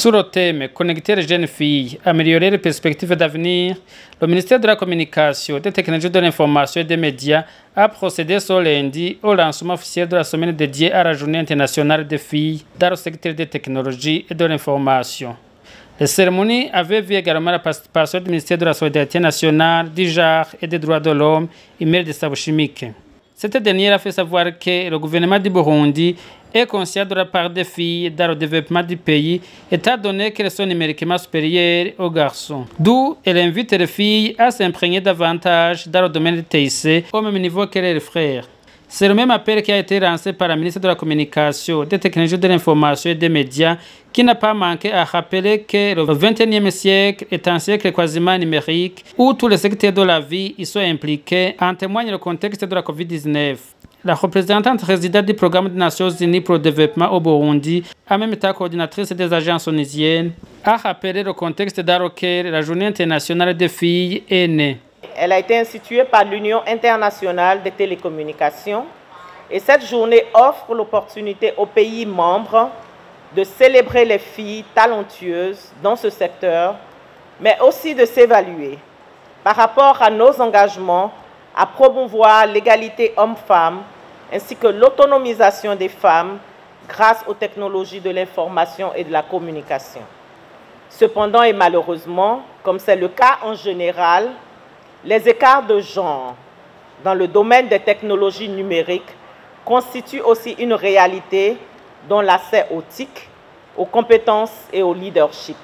Sur le thème « Connecter les jeunes filles, améliorer les perspectives d'avenir », le ministère de la Communication, des Technologies de l'Information et des Médias a procédé ce lundi au lancement officiel de la semaine dédiée à la Journée internationale des filles dans le secteur des technologies et de l'information. La cérémonie avait vu également la participation du ministère de la Solidarité nationale, du genre et des droits de l'homme, Imelda Sabushimike. Cette dernière a fait savoir que le gouvernement du Burundi est conscient de la part des filles dans le développement du pays, étant donné qu'elles sont numériquement supérieures aux garçons. D'où elle invite les filles à s'imprégner davantage dans le domaine du TIC au même niveau que leurs frères. C'est le même appel qui a été lancé par la ministre de la Communication, des Technologies de l'Information et des Médias, qui n'a pas manqué à rappeler que le XXIe siècle est un siècle quasiment numérique, où tous les secteurs de la vie y sont impliqués, en témoigne le contexte de la COVID-19. La représentante résidente du programme des Nations Unies pour le développement au Burundi, en même temps coordinatrice des agences onisiennes, a rappelé le contexte dans lequel la Journée internationale des filles est née. Elle a été instituée par l'Union internationale des télécommunications et cette journée offre l'opportunité aux pays membres de célébrer les filles talentueuses dans ce secteur, mais aussi de s'évaluer par rapport à nos engagements à promouvoir l'égalité homme-femme ainsi que l'autonomisation des femmes grâce aux technologies de l'information et de la communication. Cependant et malheureusement, comme c'est le cas en général, les écarts de genre dans le domaine des technologies numériques constituent aussi une réalité dont l'accès aux TIC, aux compétences et au leadership.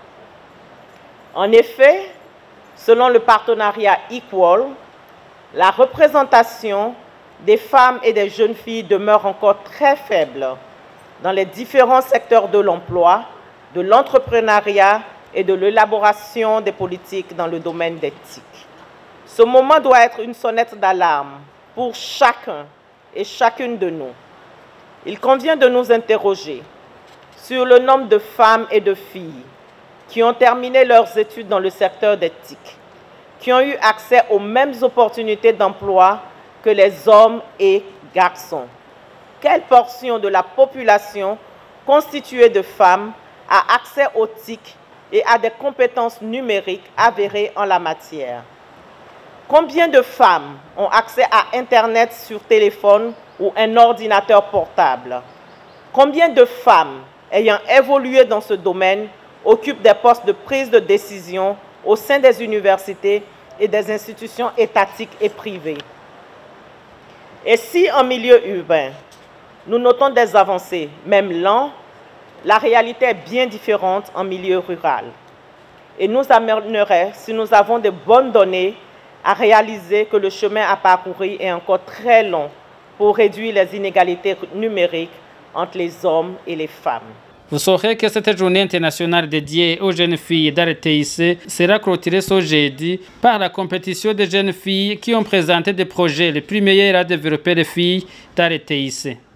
En effet, selon le partenariat Equal, la représentation des femmes et des jeunes filles demeure encore très faible dans les différents secteurs de l'emploi, de l'entrepreneuriat et de l'élaboration des politiques dans le domaine des TIC. Ce moment doit être une sonnette d'alarme pour chacun et chacune de nous. Il convient de nous interroger sur le nombre de femmes et de filles qui ont terminé leurs études dans le secteur des TIC, qui ont eu accès aux mêmes opportunités d'emploi que les hommes et garçons. Quelle portion de la population constituée de femmes a accès aux TIC et a des compétences numériques avérées en la matière? Combien de femmes ont accès à Internet sur téléphone ou un ordinateur portable? Combien de femmes ayant évolué dans ce domaine occupent des postes de prise de décision au sein des universités et des institutions étatiques et privées? Et si en milieu urbain, nous notons des avancées, même lentes, la réalité est bien différente en milieu rural. Et nous amènerait, si nous avons de bonnes données, à réaliser que le chemin à parcourir est encore très long pour réduire les inégalités numériques entre les hommes et les femmes. Vous saurez que cette journée internationale dédiée aux jeunes filles dans le TIC sera clôturée ce jeudi par la compétition des jeunes filles qui ont présenté des projets les plus meilleurs à développer les filles dans le TIC.